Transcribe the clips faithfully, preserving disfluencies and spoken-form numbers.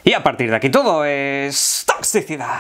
Y a partir de aquí todo es toxicidad.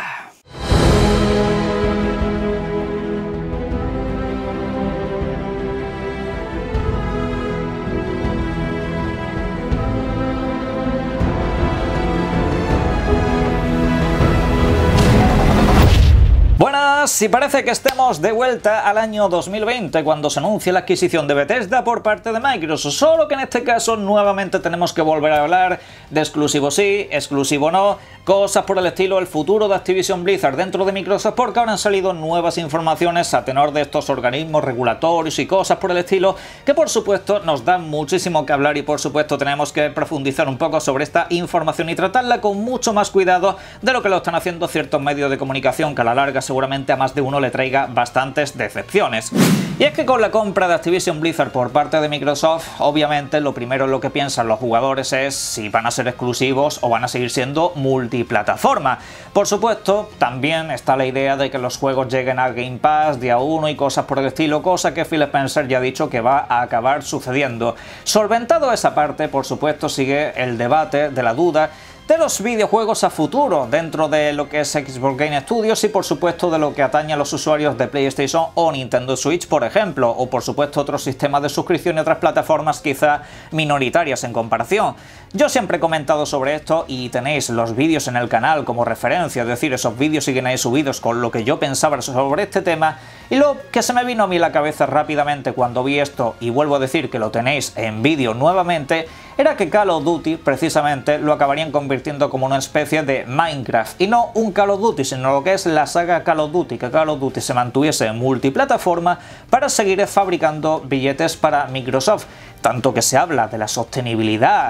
Buenas, y parece que estemos de vuelta al año dos mil veinte cuando se anuncia la adquisición de Bethesda por parte de Microsoft, solo que en este caso nuevamente tenemos que volver a hablar de exclusivo sí, exclusivo no, cosas por el estilo, el futuro de Activision Blizzard dentro de Microsoft, porque ahora han salido nuevas informaciones a tenor de estos organismos regulatorios y cosas por el estilo que por supuesto nos dan muchísimo que hablar y por supuesto tenemos que profundizar un poco sobre esta información y tratarla con mucho más cuidado de lo que lo están haciendo ciertos medios de comunicación que a la larga seguramente a más de uno le traiga bastantes decepciones. Y es que con la compra de Activision Blizzard por parte de Microsoft, obviamente lo primero en lo que piensan los jugadores es si van a ser exclusivos o van a seguir siendo multiplataforma. Por supuesto, también está la idea de que los juegos lleguen al Game Pass día uno y cosas por el estilo, cosa que Phil Spencer ya ha dicho que va a acabar sucediendo. Solventado esa parte, por supuesto, sigue el debate de la duda de los videojuegos a futuro dentro de lo que es Xbox Game Studios y por supuesto de lo que atañe a los usuarios de PlayStation o Nintendo Switch, por ejemplo, o por supuesto otros sistemas de suscripción y otras plataformas quizá minoritarias en comparación. Yo siempre he comentado sobre esto y tenéis los vídeos en el canal como referencia, es decir, esos vídeos siguen ahí subidos con lo que yo pensaba sobre este tema, y lo que se me vino a mí a la cabeza rápidamente cuando vi esto, y vuelvo a decir que lo tenéis en vídeo nuevamente, era que Call of Duty precisamente lo acabarían convirtiendo como una especie de Minecraft, y no un Call of Duty, sino lo que es la saga Call of Duty, que Call of Duty se mantuviese en multiplataforma para seguir fabricando billetes para Microsoft. Tanto que se habla de la sostenibilidad,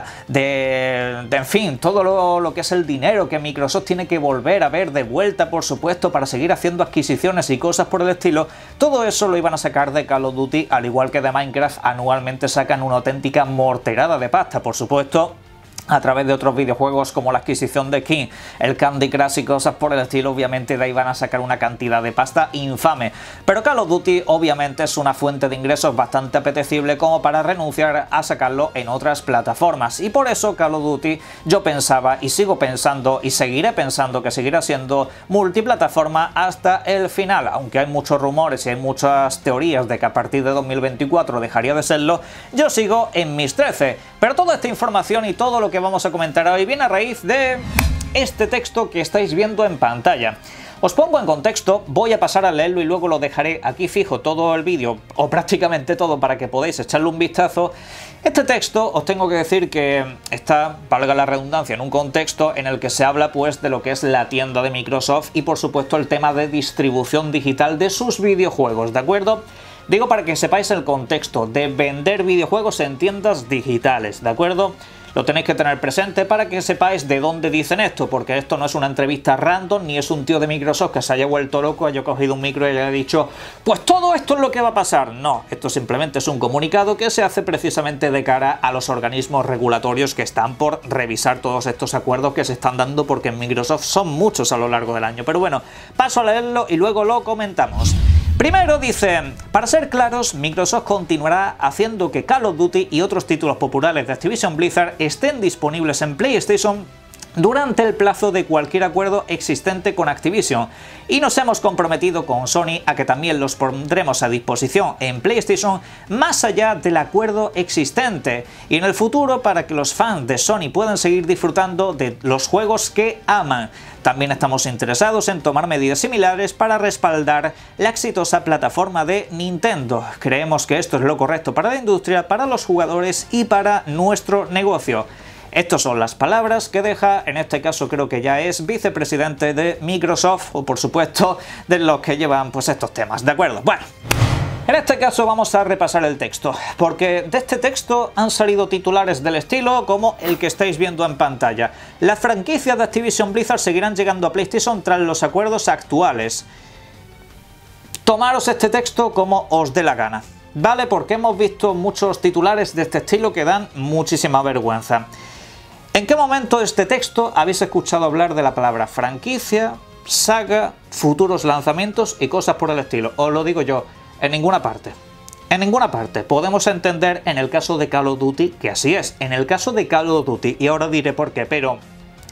de, de en fin, todo lo, lo que es el dinero que Microsoft tiene que volver a ver de vuelta, por supuesto, para seguir haciendo adquisiciones y cosas por el estilo. Todo eso lo iban a sacar de Call of Duty, al igual que de Minecraft anualmente sacan una auténtica morterada de pasta, por supuesto, a través de otros videojuegos como la adquisición de King, el Candy Crush y cosas por el estilo. Obviamente de ahí van a sacar una cantidad de pasta infame, pero Call of Duty obviamente es una fuente de ingresos bastante apetecible como para renunciar a sacarlo en otras plataformas, y por eso Call of Duty yo pensaba y sigo pensando y seguiré pensando que seguirá siendo multiplataforma hasta el final, aunque hay muchos rumores y hay muchas teorías de que a partir de dos mil veinticuatro dejaría de serlo. Yo sigo en mis trece, pero toda esta información y todo lo que vamos a comentar hoy viene a raíz de este texto que estáis viendo en pantalla. Os pongo en contexto, voy a pasar a leerlo y luego lo dejaré aquí fijo todo el vídeo, o prácticamente todo, para que podáis echarle un vistazo. Este texto os tengo que decir que está, valga la redundancia, en un contexto en el que se habla pues de lo que es la tienda de Microsoft y por supuesto el tema de distribución digital de sus videojuegos, ¿de acuerdo? Digo para que sepáis el contexto de vender videojuegos en tiendas digitales, ¿de acuerdo? Lo tenéis que tener presente para que sepáis de dónde dicen esto, porque esto no es una entrevista random, ni es un tío de Microsoft que se haya vuelto loco, haya cogido un micro y haya dicho pues todo esto es lo que va a pasar. No, esto simplemente es un comunicado que se hace precisamente de cara a los organismos regulatorios que están por revisar todos estos acuerdos que se están dando, porque en Microsoft son muchos a lo largo del año. Pero bueno, paso a leerlo y luego lo comentamos. Primero dice, para ser claros, Microsoft continuará haciendo que Call of Duty y otros títulos populares de Activision Blizzard estén disponibles en PlayStation durante el plazo de cualquier acuerdo existente con Activision, y nos hemos comprometido con Sony a que también los pondremos a disposición en PlayStation más allá del acuerdo existente y en el futuro para que los fans de Sony puedan seguir disfrutando de los juegos que aman. También estamos interesados en tomar medidas similares para respaldar la exitosa plataforma de Nintendo. Creemos que esto es lo correcto para la industria, para los jugadores y para nuestro negocio. Estas son las palabras que deja, en este caso creo que ya es vicepresidente de Microsoft, o por supuesto de los que llevan pues estos temas, ¿de acuerdo? Bueno, en este caso vamos a repasar el texto, porque de este texto han salido titulares del estilo como el que estáis viendo en pantalla. Las franquicias de Activision Blizzard seguirán llegando a PlayStation tras los acuerdos actuales. Tomaros este texto como os dé la gana, ¿vale? Porque hemos visto muchos titulares de este estilo que dan muchísima vergüenza. ¿En qué momento de este texto habéis escuchado hablar de la palabra franquicia, saga, futuros lanzamientos y cosas por el estilo? Os lo digo yo, en ninguna parte. En ninguna parte. Podemos entender en el caso de Call of Duty que así es. En el caso de Call of Duty, y ahora diré por qué, pero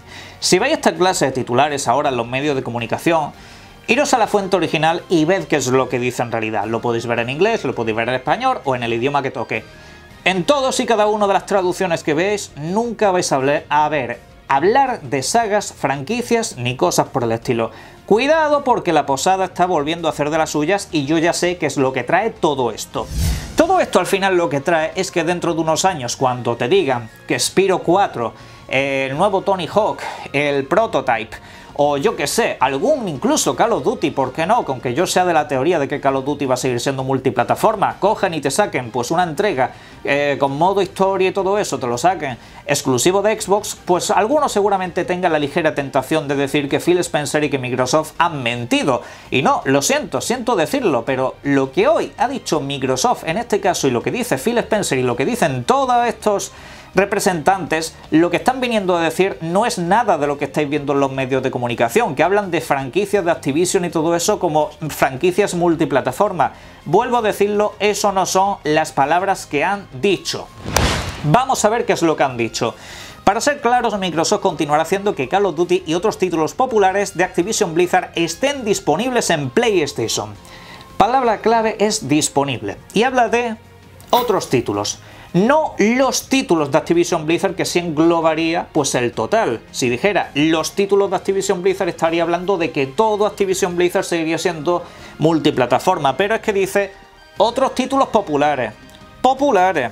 Si veis esta clase de titulares ahora en los medios de comunicación, iros a la fuente original y ved qué es lo que dice en realidad. Lo podéis ver en inglés, lo podéis ver en español o en el idioma que toque. En todos y cada una de las traducciones que veis, nunca vais a hablar, a ver, hablar de sagas, franquicias ni cosas por el estilo. Cuidado porque la posada está volviendo a hacer de las suyas y yo ya sé qué es lo que trae todo esto. Todo esto al final lo que trae es que dentro de unos años, cuando te digan que Spyro cuatro, el nuevo Tony Hawk, el Prototype, o yo que sé, algún incluso Call of Duty, ¿por qué no? Aunque yo sea de la teoría de que Call of Duty va a seguir siendo multiplataforma, cogen y te saquen pues una entrega eh, con modo historia y todo eso, te lo saquen exclusivo de Xbox, pues algunos seguramente tengan la ligera tentación de decir que Phil Spencer y que Microsoft han mentido. Y no, lo siento, siento decirlo, pero lo que hoy ha dicho Microsoft en este caso y lo que dice Phil Spencer y lo que dicen todos estos representantes, lo que están viniendo a decir no es nada de lo que estáis viendo en los medios de comunicación, que hablan de franquicias de Activision y todo eso como franquicias multiplataforma. Vuelvo a decirlo, eso no son las palabras que han dicho. Vamos a ver qué es lo que han dicho. Para ser claros, Microsoft continuará haciendo que Call of Duty y otros títulos populares de Activision Blizzard estén disponibles en PlayStation. Palabra clave es disponible. Y habla de otros títulos. No los títulos de Activision Blizzard, que sí englobaría pues el total. Si dijera los títulos de Activision Blizzard estaría hablando de que todo Activision Blizzard seguiría siendo multiplataforma, pero es que dice otros títulos populares. Populares.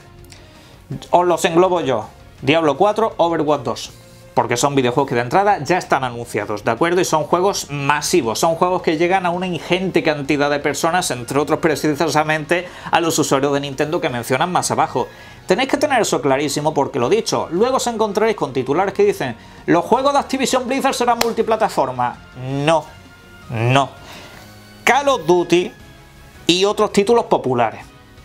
Os los englobo yo. Diablo cuatro, Overwatch dos. Porque son videojuegos que de entrada ya están anunciados, ¿de acuerdo? Y son juegos masivos, son juegos que llegan a una ingente cantidad de personas, entre otros precisamente a los usuarios de Nintendo que mencionan más abajo. Tenéis que tener eso clarísimo porque lo dicho, luego os encontraréis con titulares que dicen los juegos de Activision Blizzard serán multiplataforma. No, no. Call of Duty y otros títulos populares.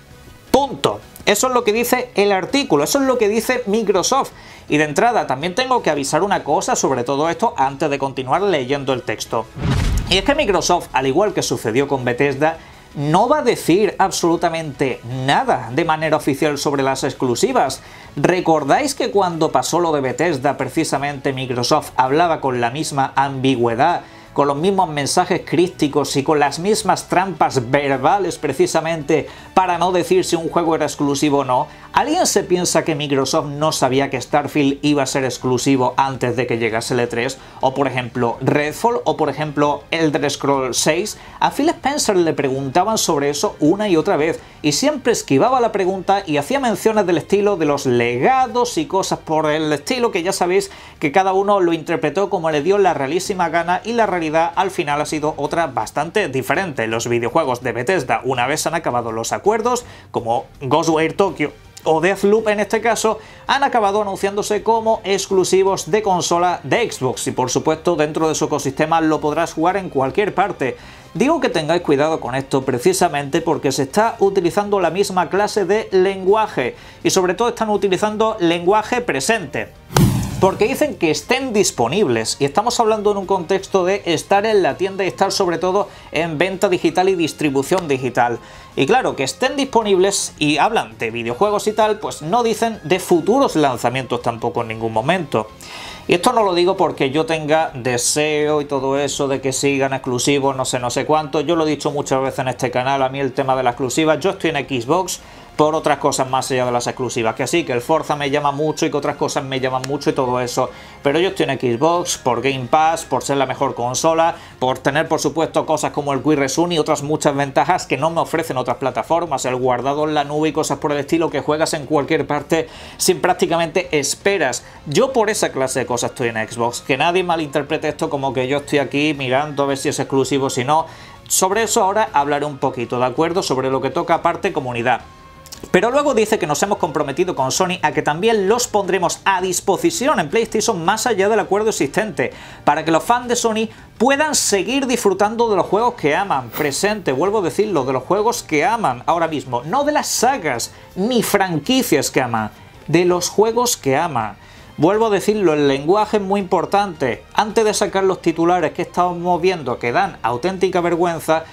Punto. Eso es lo que dice el artículo, eso es lo que dice Microsoft. Y de entrada también tengo que avisar una cosa sobre todo esto antes de continuar leyendo el texto. Y es que Microsoft, al igual que sucedió con Bethesda, no va a decir absolutamente nada de manera oficial sobre las exclusivas. ¿Recordáis que cuando pasó lo de Bethesda precisamente Microsoft hablaba con la misma ambigüedad, con los mismos mensajes crípticos y con las mismas trampas verbales precisamente para no decir si un juego era exclusivo o no? ¿Alguien se piensa que Microsoft no sabía que Starfield iba a ser exclusivo antes de que llegase el E tres? O por ejemplo Redfall, o por ejemplo Elder Scrolls seis. A Phil Spencer le preguntaban sobre eso una y otra vez y siempre esquivaba la pregunta y hacía menciones del estilo de los legados y cosas por el estilo que ya sabéis que cada uno lo interpretó como le dio la realísima gana y la realidad al final ha sido otra bastante diferente. Los videojuegos de Bethesda, una vez han acabado los acuerdos, como Ghostwire Tokyo o Deathloop en este caso, han acabado anunciándose como exclusivos de consola de Xbox y por supuesto dentro de su ecosistema lo podrás jugar en cualquier parte. Digo que tengáis cuidado con esto precisamente porque se está utilizando la misma clase de lenguaje y sobre todo están utilizando lenguaje presente. Porque dicen que estén disponibles y estamos hablando en un contexto de estar en la tienda y estar sobre todo en venta digital y distribución digital. Y claro, que estén disponibles y hablan de videojuegos y tal, pues no dicen de futuros lanzamientos tampoco en ningún momento. Y esto no lo digo porque yo tenga deseo y todo eso de que sigan exclusivos, no sé, no sé cuánto. Yo lo he dicho muchas veces en este canal, a mí el tema de la exclusiva, yo estoy en Xbox por otras cosas más allá de las exclusivas, que sí, que el Forza me llama mucho y que otras cosas me llaman mucho y todo eso, pero yo estoy en Xbox por Game Pass, por ser la mejor consola, por tener por supuesto cosas como el Quick Resume y otras muchas ventajas que no me ofrecen otras plataformas, el guardado en la nube y cosas por el estilo que juegas en cualquier parte sin prácticamente esperas. Yo por esa clase de cosas estoy en Xbox, que nadie malinterprete esto como que yo estoy aquí mirando a ver si es exclusivo, si no. Sobre eso ahora hablaré un poquito, ¿de acuerdo? Sobre lo que toca aparte comunidad. Pero luego dice que nos hemos comprometido con Sony a que también los pondremos a disposición en PlayStation más allá del acuerdo existente, para que los fans de Sony puedan seguir disfrutando de los juegos que aman. Presente, vuelvo a decirlo, de los juegos que aman ahora mismo, no de las sagas ni franquicias que aman, de los juegos que aman. Vuelvo a decirlo, el lenguaje es muy importante. Antes de sacar los titulares que estamos viendo que dan auténtica vergüenza,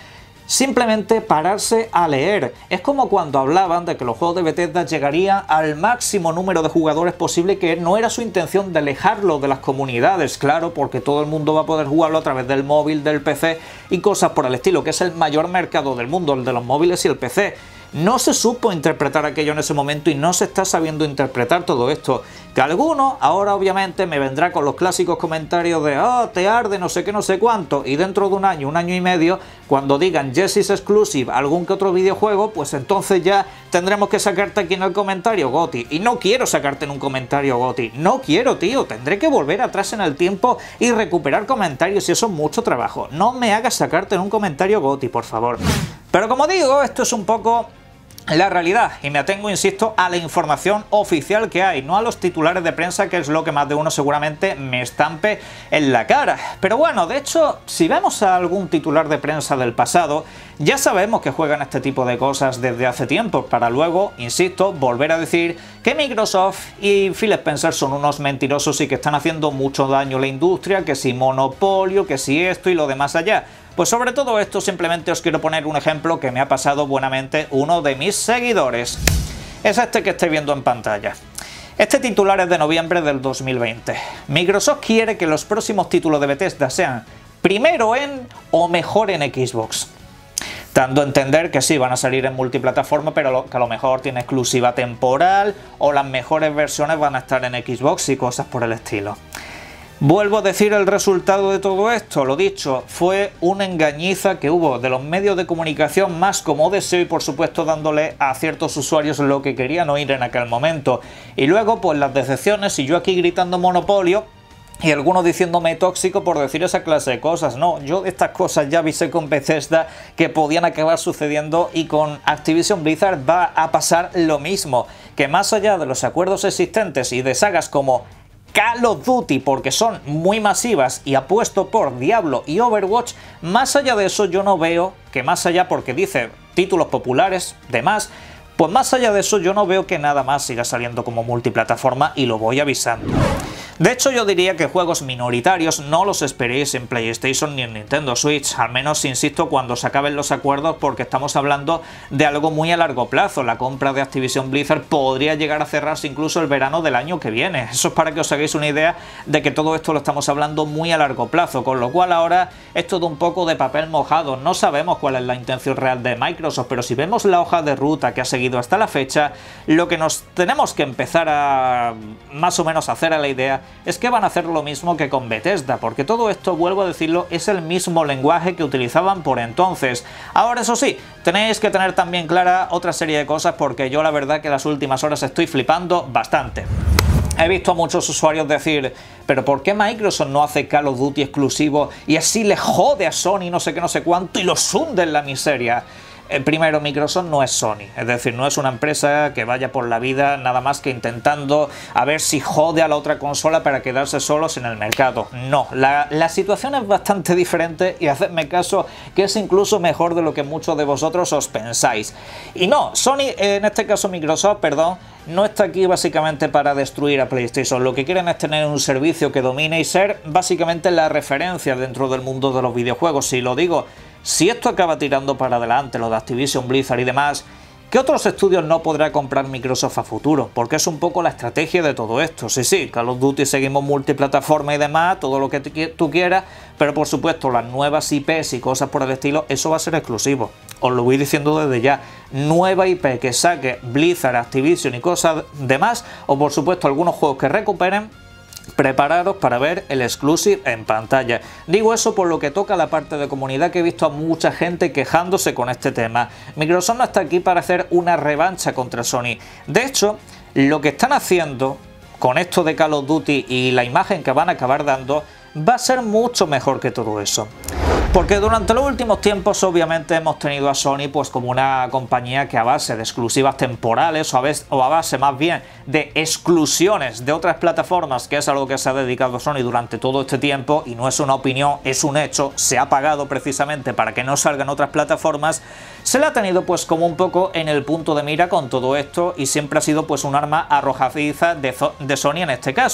simplemente pararse a leer. Es como cuando hablaban de que los juegos de Bethesda llegarían al máximo número de jugadores posible, que no era su intención de alejarlo de las comunidades, claro, porque todo el mundo va a poder jugarlo a través del móvil, del P C y cosas por el estilo, que es el mayor mercado del mundo, el de los móviles y el P C. No se supo interpretar aquello en ese momento y no se está sabiendo interpretar todo esto. Que alguno ahora obviamente me vendrá con los clásicos comentarios de oh, te arde no sé qué no sé cuánto, y dentro de un año, un año y medio, cuando digan Yes is exclusive algún que otro videojuego, pues entonces ya tendremos que sacarte aquí en el comentario GOTY. Y no quiero sacarte en un comentario GOTY, no quiero, tío, tendré que volver atrás en el tiempo y recuperar comentarios y eso es mucho trabajo. No me hagas sacarte en un comentario GOTY, por favor. Pero como digo, esto es un poco la realidad, y me atengo, insisto, a la información oficial que hay, no a los titulares de prensa, que es lo que más de uno seguramente me estampe en la cara. Pero bueno, de hecho, si vemos a algún titular de prensa del pasado, ya sabemos que juegan este tipo de cosas desde hace tiempo, para luego, insisto, volver a decir que Microsoft y Phil Spencer son unos mentirosos y que están haciendo mucho daño a la industria, que si monopolio, que si esto y lo demás allá. Pues sobre todo esto simplemente os quiero poner un ejemplo que me ha pasado buenamente uno de mis seguidores. Es este que estáis viendo en pantalla. Este titular es de noviembre del dos mil veinte. Microsoft quiere que los próximos títulos de Bethesda sean primero en o mejor en Xbox. Dando a entender que sí, van a salir en multiplataforma, pero que a lo mejor tiene exclusiva temporal o las mejores versiones van a estar en Xbox y cosas por el estilo. Vuelvo a decir el resultado de todo esto, lo dicho, fue una engañiza que hubo de los medios de comunicación más como deseo y por supuesto dándole a ciertos usuarios lo que querían oír en aquel momento. Y luego pues las decepciones y yo aquí gritando monopolio y algunos diciéndome tóxico por decir esa clase de cosas. No, yo de estas cosas ya avisé con Bethesda que podían acabar sucediendo y con Activision Blizzard va a pasar lo mismo, que más allá de los acuerdos existentes y de sagas como Call of Duty, porque son muy masivas y apuesto por Diablo y Overwatch, más allá de eso yo no veo que más allá, porque dice títulos populares, demás, pues más allá de eso yo no veo que nada más siga saliendo como multiplataforma y lo voy avisando. De hecho yo diría que juegos minoritarios no los esperéis en PlayStation ni en Nintendo Switch, al menos insisto cuando se acaben los acuerdos, porque estamos hablando de algo muy a largo plazo. La compra de Activision Blizzard podría llegar a cerrarse incluso el verano del año que viene. Eso es para que os hagáis una idea de que todo esto lo estamos hablando muy a largo plazo, con lo cual ahora es todo un poco de papel mojado. No sabemos cuál es la intención real de Microsoft, pero si vemos la hoja de ruta que ha seguido hasta la fecha, lo que nos tenemos que empezar a más o menos hacer a la idea es que van a hacer lo mismo que con Bethesda, porque todo esto, vuelvo a decirlo, es el mismo lenguaje que utilizaban por entonces. Ahora eso sí, tenéis que tener también clara otra serie de cosas, porque yo la verdad que las últimas horas estoy flipando bastante. He visto a muchos usuarios decir, pero ¿por qué Microsoft no hace Call of Duty exclusivo y así le jode a Sony no sé qué no sé cuánto y los hunde en la miseria? Eh, primero, Microsoft no es Sony, es decir, no es una empresa que vaya por la vida nada más que intentando a ver si jode a la otra consola para quedarse solos en el mercado. No, la, la situación es bastante diferente y hacedme caso que es incluso mejor de lo que muchos de vosotros os pensáis. Y no, Sony, en este caso Microsoft, perdón, no está aquí básicamente para destruir a PlayStation. Lo que quieren es tener un servicio que domine y ser básicamente la referencia dentro del mundo de los videojuegos. Si lo digo, si esto acaba tirando para adelante, lo de Activision Blizzard y demás, ¿qué otros estudios no podrá comprar Microsoft a futuro? Porque es un poco la estrategia de todo esto. Sí, sí, Call of Duty seguimos multiplataforma y demás, todo lo que tú quieras, pero por supuesto las nuevas I Pes y cosas por el estilo, eso va a ser exclusivo. Os lo voy diciendo desde ya. Nueva I P que saque Blizzard, Activision y cosas demás, o por supuesto algunos juegos que recuperen, prepararos para ver el exclusive en pantalla. Digo eso por lo que toca a la parte de comunidad, que he visto a mucha gente quejándose con este tema. Microsoft no está aquí para hacer una revancha contra Sony. De hecho, lo que están haciendo con esto de Call of Duty y la imagen que van a acabar dando va a ser mucho mejor que todo eso. Porque durante los últimos tiempos obviamente hemos tenido a Sony pues como una compañía que a base de exclusivas temporales o a, vez, o a base más bien de exclusiones de otras plataformas, que es algo que se ha dedicado Sony durante todo este tiempo y no es una opinión, es un hecho, se ha pagado precisamente para que no salgan otras plataformas, se le ha tenido pues como un poco en el punto de mira con todo esto y siempre ha sido pues un arma arrojadiza de, de Sony en este caso.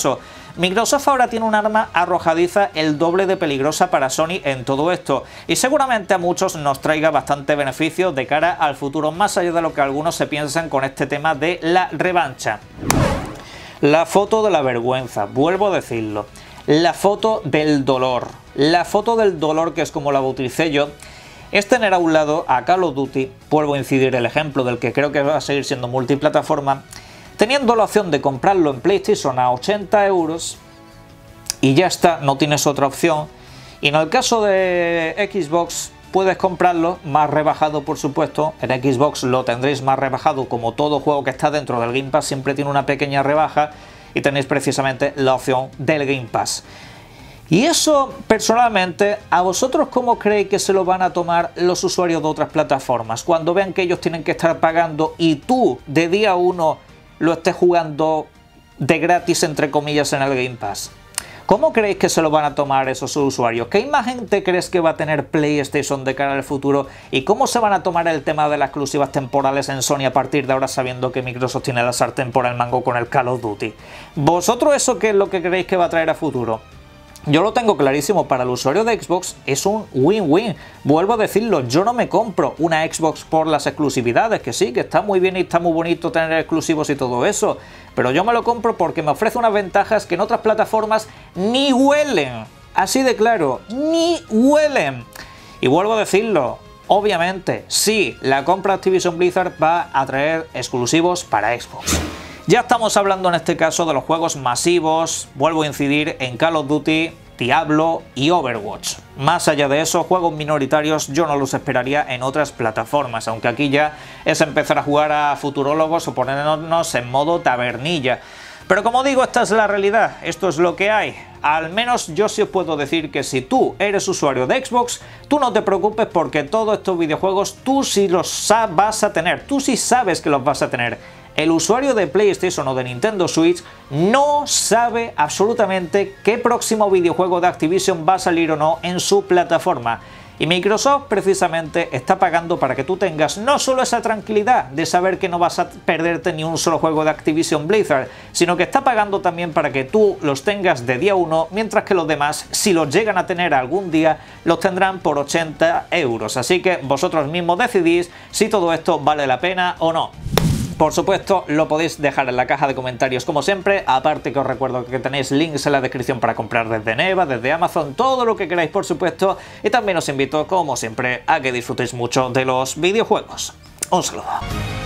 Microsoft ahora tiene un arma arrojadiza el doble de peligrosa para Sony en todo esto, y seguramente a muchos nos traiga bastante beneficio de cara al futuro, más allá de lo que algunos se piensan con este tema de la revancha. La foto de la vergüenza, vuelvo a decirlo, la foto del dolor, la foto del dolor, que es como la bauticé yo, es tener a un lado a Call of Duty, vuelvo a incidir el ejemplo del que creo que va a seguir siendo multiplataforma, teniendo la opción de comprarlo en PlayStation a ochenta euros y ya está, no tienes otra opción, y en el caso de Xbox puedes comprarlo más rebajado, por supuesto. En Xbox lo tendréis más rebajado, como todo juego que está dentro del Game Pass siempre tiene una pequeña rebaja, y tenéis precisamente la opción del Game Pass. Y eso, personalmente, ¿a vosotros cómo creéis que se lo van a tomar los usuarios de otras plataformas cuando vean que ellos tienen que estar pagando y tú de día uno lo estés jugando de gratis, entre comillas, en el Game Pass? ¿Cómo creéis que se lo van a tomar esos usuarios? ¿Qué imagen te crees que va a tener PlayStation de cara al futuro? ¿Y cómo se van a tomar el tema de las exclusivas temporales en Sony a partir de ahora, sabiendo que Microsoft tiene la sartén por el mango con el Call of Duty? ¿Vosotros eso qué es lo que creéis que va a traer a futuro? Yo lo tengo clarísimo, para el usuario de Xbox es un win-win. Vuelvo a decirlo, yo no me compro una Xbox por las exclusividades, que sí, que está muy bien y está muy bonito tener exclusivos y todo eso, pero yo me lo compro porque me ofrece unas ventajas que en otras plataformas ni huelen. Así de claro, ni huelen. Y vuelvo a decirlo, obviamente, sí, la compra de Activision Blizzard va a traer exclusivos para Xbox. Ya estamos hablando en este caso de los juegos masivos, vuelvo a incidir en Call of Duty, Diablo y Overwatch. Más allá de eso, juegos minoritarios yo no los esperaría en otras plataformas, aunque aquí ya es empezar a jugar a futurólogos o ponernos en modo tabernilla. Pero como digo, esta es la realidad, esto es lo que hay. Al menos yo sí os puedo decir que si tú eres usuario de Xbox, tú no te preocupes, porque todos estos videojuegos tú sí los vas a tener, tú sí sabes que los vas a tener. El usuario de PlayStation o de Nintendo Switch no sabe absolutamente qué próximo videojuego de Activision va a salir o no en su plataforma. Y Microsoft precisamente está pagando para que tú tengas no solo esa tranquilidad de saber que no vas a perderte ni un solo juego de Activision Blizzard, sino que está pagando también para que tú los tengas de día uno, mientras que los demás, si los llegan a tener algún día, los tendrán por ochenta euros. Así que vosotros mismos decidís si todo esto vale la pena o no. Por supuesto, lo podéis dejar en la caja de comentarios como siempre, aparte que os recuerdo que tenéis links en la descripción para comprar desde Neva, desde Amazon, todo lo que queráis, por supuesto, y también os invito, como siempre, a que disfrutéis mucho de los videojuegos. Un saludo.